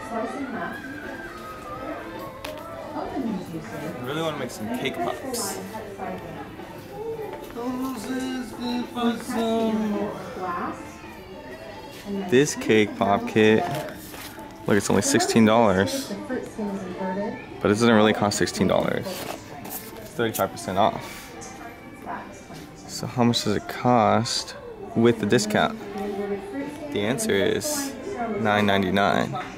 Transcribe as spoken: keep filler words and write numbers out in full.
I really want to make some cake pops. This cake pop kit, look, it's only sixteen dollars. But it doesn't really cost sixteen dollars. It's thirty-five percent off. So how much does it cost with the discount? The answer is nine ninety-nine.